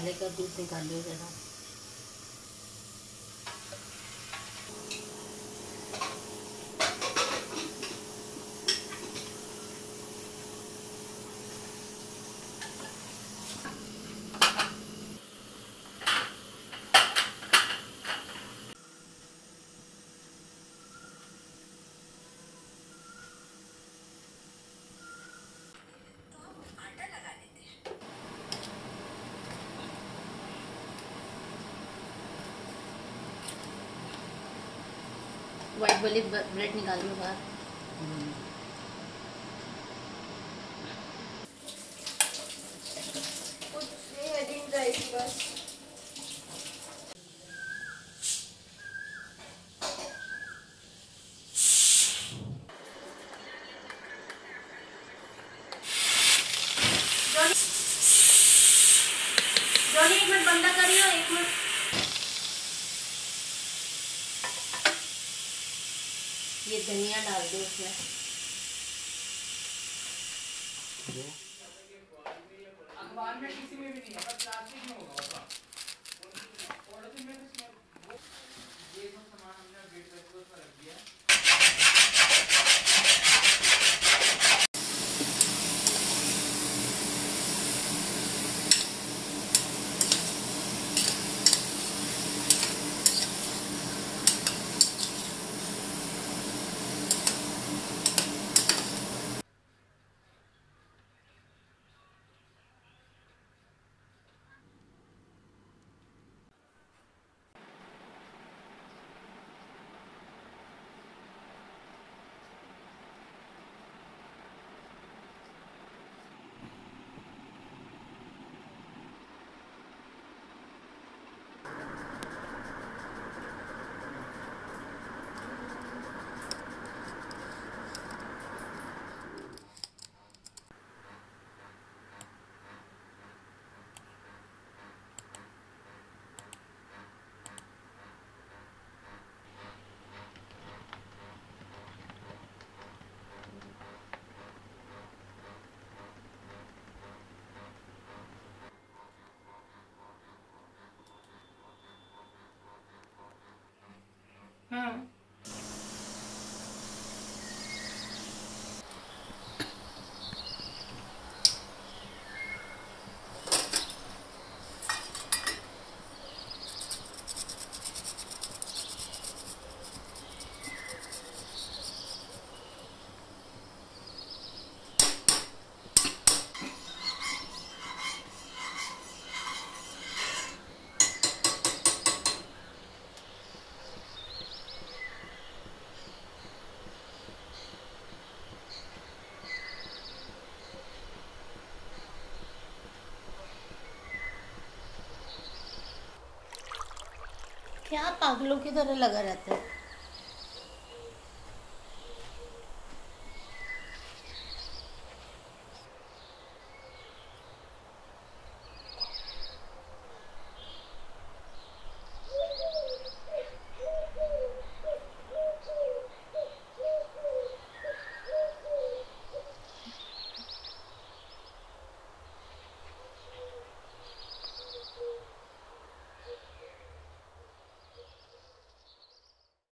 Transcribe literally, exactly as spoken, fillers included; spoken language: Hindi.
पहले का दूध निकालियो जरा। व्हाइट वाली ब्रेड निकालियो बाहर। कुछ नहीं हेडिंग जाएगी बस। जॉनी एक मिनट बंदा करियो, एक मिनट। ये धनिया डाल दो उसमें। अखबार में किसी में भी नहीं है, बस प्लास्टिक में होगा। पॉलिथीन में किसी में ये सब सामान हमने गेट पे उस पर रख दिया। हाँ क्या पागलों की तरह लगा रहता है।